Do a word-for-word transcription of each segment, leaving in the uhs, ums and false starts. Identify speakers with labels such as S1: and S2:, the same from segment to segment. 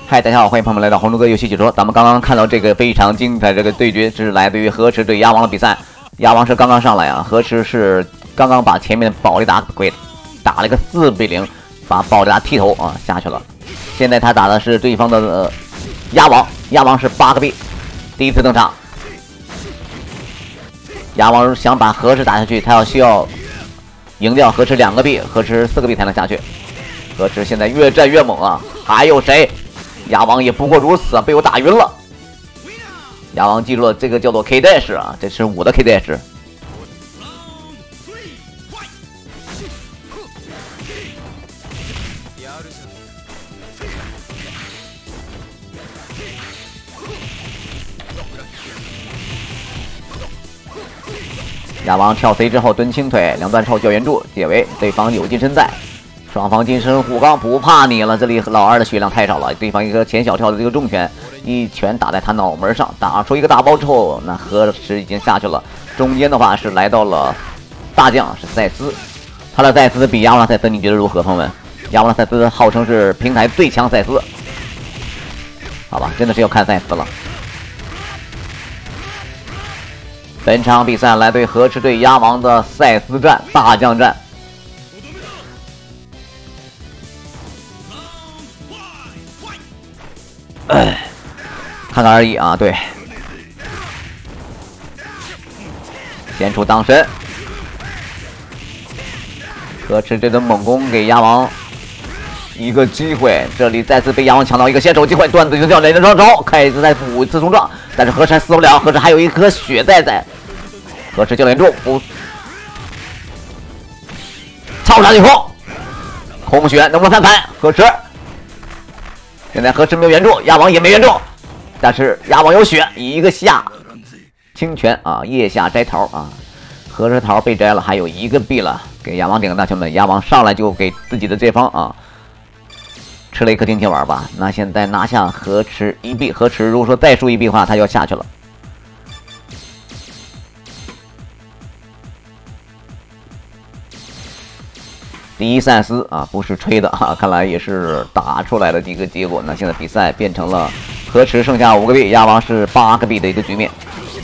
S1: 嗨，大家好，欢迎朋友们来到红猪哥游戏解说。咱们刚刚看到这个非常精彩这个对决，是来自于河池对鸭王的比赛。鸭王是刚刚上来啊，河池是刚刚把前面的保利达给打了一个四比零，把保利达剃头啊下去了。现在他打的是对方的呃鸭王，鸭王是八个币，第一次登场。鸭王想把河池打下去，他要需要赢掉河池两个币，河池四个币才能下去。河池现在越战越猛啊，还有谁？鸭王也不过如此啊，被我打晕了。鸭王记住了，这个叫做 K dash 啊，这是我的 K dash。鸭王跳 C 之后蹲轻腿，两段之后叫援助解围，对方有近身在。双方近身互刚，不怕你了。这里老二的血量太少了，对方一个前小跳的这个重拳，一拳打在他脑门上，打出一个大包之后，那河池已经下去了。中间的话是来到了大将是赛斯，他的赛斯比亚王的赛斯你觉得如何，朋友们？亚王的赛斯号称是平台最强赛斯，好吧，真的是要看赛斯了。本场比赛来对河池对鸭王的赛斯战大将战。哎，看看而已啊！对，先出当身，河池这顿猛攻给鸭王一个机会，这里再次被鸭王抢到一个先手机会，段子就掉连着招，开始再补一次冲撞，但是河池死不了，河池还有一颗血在在，河池教练中不超杀以后，空血能不能翻盘？河池。现在河池没有援助，鸭王也没援助，但是鸭王有血，一个下清泉啊，腋下摘桃啊，河池桃被摘了，还有一个币了，给鸭王点个大球们，鸭王上来就给自己的这方啊吃了一颗定心丸吧。那现在拿下河池一币，河池如果说再输一币的话，他就要下去了。第一赛斯啊，不是吹的啊，看来也是打出来的一个结果。那现在比赛变成了河池剩下五个币，鸭王是八个币的一个局面。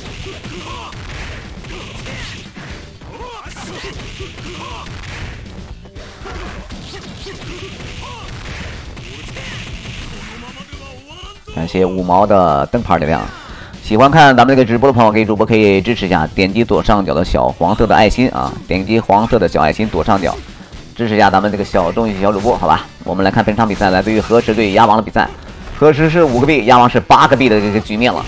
S1: 感谢五毛的灯牌力量。喜欢看咱们这个直播的朋友，给主播可以支持一下，点击左上角的小黄色的爱心啊，点击黄色的小爱心左上角。支持一下咱们这个小众小主播，好吧？我们来看本场比赛，来自于河池对鸭王的比赛。河池是五个币，鸭王是八个币的这个局面了。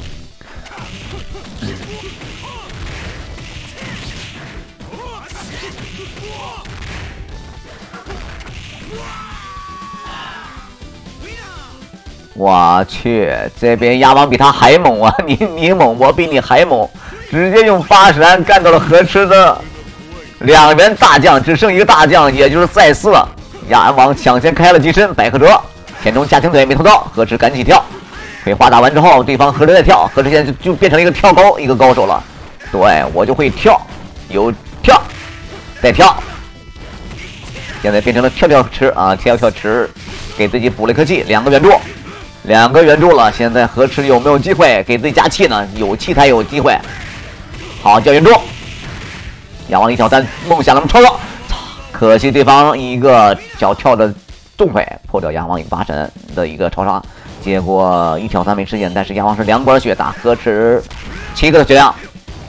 S1: 我去，这边鸭王比他还猛啊！你你猛，我比你还猛，直接用八十三干到了河池的。两员大将只剩一个大将，也就是赛斯了。鸭王抢先开了机身，百合折前中加轻腿没通到，河池赶紧跳。葵花打完之后，对方河池在跳，河池现在就就变成了一个跳高一个高手了。对我就会跳，有跳，再跳，现在变成了跳跳池啊，跳跳池，给自己补了一颗气，两个援助，两个援助了。现在河池有没有机会给自己加气呢？有气才有机会。好，叫援助。鸭王一挑三，梦想能超越，可惜对方一个小跳的重腿破掉鸭王一个八神的一个超杀，结果一挑三没实现，但是鸭王是两管血打河池七个的血量，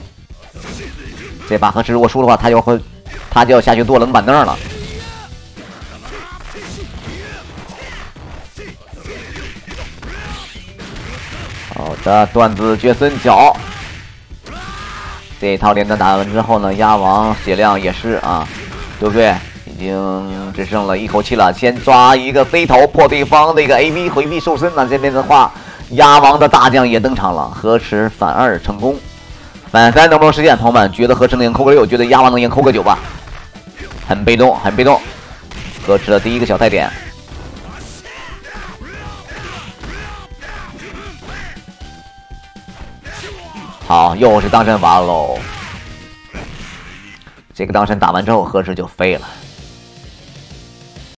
S1: 这把河池如果输的话，他就会他就要下去坐冷板凳了。好的，段子绝孙脚。这一套连单打完之后呢，鸭王血量也是啊，对不对？已经只剩了一口气了，先抓一个飞头破对方的一个 A V 回避瘦身。那这边的话，鸭王的大将也登场了，河池反二成功，反三能不能实现？朋友们觉得河池能赢扣个六，觉得鸭王能赢扣个九吧？很被动，很被动。河池的第一个小菜点。好，又是当身完喽。这个当身打完之后，河池就废了。